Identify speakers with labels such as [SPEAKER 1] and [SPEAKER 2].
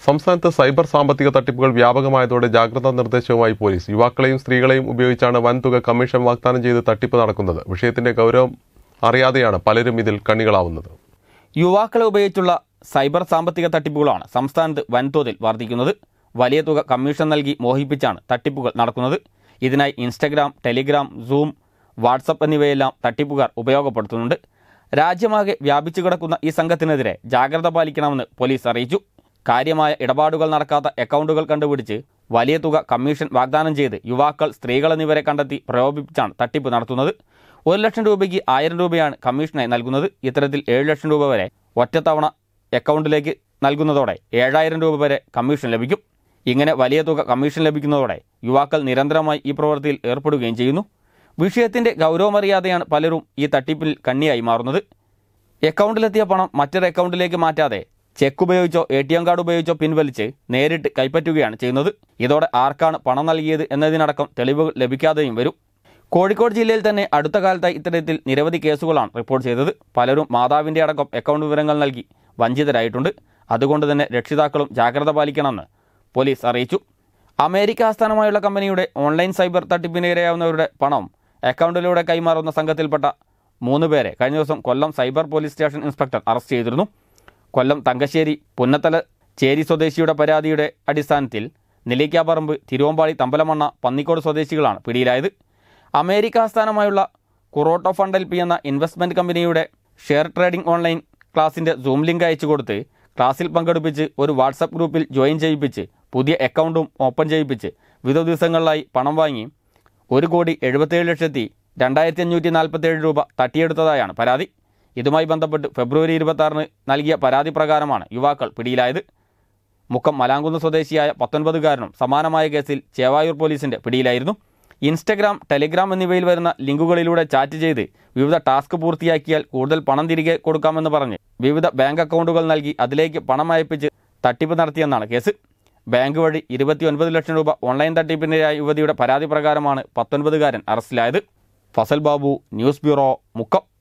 [SPEAKER 1] സംസ്ഥാനത്ത് സൈബർ സാമ്പത്തിക തട്ടിപ്പുകൾ വ്യാപകമായതോടെ ജാഗ്രതാ നിർദ്ദേശവുമായി പോലീസ്. യുവാക്കളെയും സ്ത്രീകളെയും ഉപയോഗിച്ചാണ് വൻതുക കമ്മീഷൻ വാഗ്ദാനം ചെയ്ത് തട്ടിപ്പ് നടക്കുന്നത്. വിഷയത്തിന്റെ ഗൗരവം അറിയാതെയാണ് പലരും ഇതിൽ കണ്ണികളാവുന്നത്.
[SPEAKER 2] യുവാക്കളെ ഉപയോഗിച്ചുള്ള സൈബർ സാമ്പത്തിക തട്ടിപ്പുകളാണ് സംസ്ഥാനത്ത് വൻതോതിൽ വർദ്ധിക്കുന്നത്. വലിയ തുക കമ്മീഷൻ നൽകി മോഹിപ്പിച്ചാണ് തട്ടിപ്പുകൾ നടക്കുന്നത്. ഇതിനായി ഇൻസ്റ്റഗ്രാം, ടെലിഗ്രാം, സൂം, വാട്സപ്പ് എന്നിവയെല്ലാം തട്ടിപ്പുകാർ ഉപയോഗപ്പെടുത്തുന്നുണ്ട്. രാജ്യമാകെ വ്യാപിച്ചു കിടക്കുന്ന ഈ സംഘത്തിനെതിരെ ജാഗ്രത പാലിക്കണമെന്ന് പോലീസ് അറിയിച്ചു. കാര്യമായ ഇടപാടുകൾ നടക്കാത്ത അക്കൗണ്ടുകൾ കണ്ടുപിടിച്ച് വലിയ തുക കമ്മീഷൻ വാഗ്ദാനം ചെയ്ത് യുവാക്കൾ, സ്ത്രീകൾ എന്നിവരെ കണ്ടെത്തി പ്രലോഭിപ്പിച്ചാണ് തട്ടിപ്പ് നടത്തുന്നത്. 1 ലക്ഷം രൂപയ്ക്ക് 1000 രൂപയാണ് കമ്മീഷനായി നൽകുന്നത്. ഇത്തരത്തിൽ 7 ലക്ഷം രൂപ വരെ ഒറ്റത്തവണ അക്കൗണ്ടിലേക്ക് നൽകുന്നതോടെ 7000 രൂപ വരെ കമ്മീഷൻ ലഭിക്കും. ഇങ്ങനെ വലിയ തുക കമ്മീഷൻ ലഭിക്കുന്നതോടെ യുവാക്കൾ നിരന്തരമായി ഈ പ്രവൃത്തിയിൽ ഏർപ്പെടുകയും ചെയ്യുന്നു. വിഷയത്തിന്റെ ഗൗരവമറിയാതെയാണ് പലരും ഈ തട്ടിപ്പിൽ കണ്ണിയായി മാറുന്നത്. അക്കൗണ്ടിലെത്തിയ പണം മറ്റൊരു അക്കൗണ്ടിലേക്ക് മാറ്റാതെ ചെക്ക് ഉപയോഗിച്ചോ ATM കാർഡ് ഉപയോഗിച്ചോ പിൻവലിച്ച് നേരിട്ട് കൈപ്പറ്റുകയാണ് ചെയ്യുന്നത്. ഇതോടെ ആർക്കാണ് പണം നൽകിയത് എന്നതിനടക്കം തെളിവുകൾ ലഭിക്കാതെയും വരും. കോഴിക്കോട് ജില്ലയിൽ തന്നെ അടുത്ത കാലത്തായി ഇത്തരത്തിൽ നിരവധി കേസുകളാണ് റിപ്പോർട്ട് ചെയ്തത്. പലരും മാതാവിൻ്റെ അടക്കം അക്കൗണ്ട് വിവരങ്ങൾ നൽകി വഞ്ചിതരായിട്ടുണ്ട്. അതുകൊണ്ട് തന്നെ രക്ഷിതാക്കളും ജാഗ്രത പാലിക്കണമെന്ന് പോലീസ് അറിയിച്ചു. അമേരിക്ക ആസ്ഥാനമായുള്ള കമ്പനിയുടെ ഓൺലൈൻ സൈബർ തട്ടിപ്പിനിരയാവുന്നവരുടെ പണം അക്കൗണ്ടിലൂടെ കൈമാറുന്ന സംഘത്തിൽപ്പെട്ട 3 പേരെ കഴിഞ്ഞ ദിവസം Kollam cyber police station inspector arrest ചെയ്തിരുന്നു. കൊല്ലം തങ്കശ്ശേരി പുന്നത്തല ചേരി സ്വദേശിയുടെ പരാതിയുടെ അടിസ്ഥാനത്തിൽ നിലയ്ക്കാപ്പറമ്പ്, തിരുവമ്പാടി, തമ്പലമണ്ണ, പന്നിക്കോട് സ്വദേശികളാണ് പിടിയിലായത്. അമേരിക്ക ആസ്ഥാനമായുള്ള കുറോട്ടോ ഫണ്ട് LP എന്ന ഇൻവെസ്റ്റ്മെൻറ്റ് കമ്പനിയുടെ ഷെയർ ട്രേഡിംഗ് ഓൺലൈൻ ക്ലാസിൻ്റെ സൂം ലിങ്ക് അയച്ചു കൊടുത്ത് ക്ലാസ്സിൽ പങ്കെടുപ്പിച്ച് ഒരു വാട്സപ്പ് ഗ്രൂപ്പിൽ ജോയിൻ ചെയ്യിപ്പിച്ച് പുതിയ അക്കൗണ്ടും ഓപ്പൺ ചെയ്യിപ്പിച്ച് വിവിധ ദിവസങ്ങളിലായി പണം വാങ്ങി 1,77,2547 രൂപ തട്ടിയെടുത്തതായാണ് പരാതി. ഇതുമായി ബന്ധപ്പെട്ട് ഫെബ്രുവരി 26 നൽകിയ പരാതി പ്രകാരമാണ് യുവാക്കൾ പിടിയിലായത്. മുക്കം മലാങ്കുന്ന് സ്വദേശിയായ 19-കാരനും സമാനമായ കേസിൽ ചേവായൂർ പോലീസിന്റെ പിടിയിലായിരുന്നു. ഇൻസ്റ്റഗ്രാം, ടെലിഗ്രാം എന്നിവയിൽ വരുന്ന ലിങ്കുകളിലൂടെ ചാറ്റ് ചെയ്ത് വിവിധ ടാസ്ക് പൂർത്തിയാക്കിയാൽ കൂടുതൽ പണം തിരികെ കൊടുക്കാമെന്ന് പറഞ്ഞ് വിവിധ ബാങ്ക് അക്കൗണ്ടുകൾ നൽകി അതിലേക്ക് പണം അയപ്പിച്ച് തട്ടിപ്പ് നടത്തിയെന്നാണ് കേസ്. ബാങ്ക് വഴി 29 ലക്ഷം രൂപ ഓൺലൈൻ തട്ടിപ്പിനിരയായ യുവതിയുടെ പരാതി പ്രകാരമാണ് 19-കാരൻ അറസ്റ്റിലായത്. Fazal Babu, news bureau, Mukkam.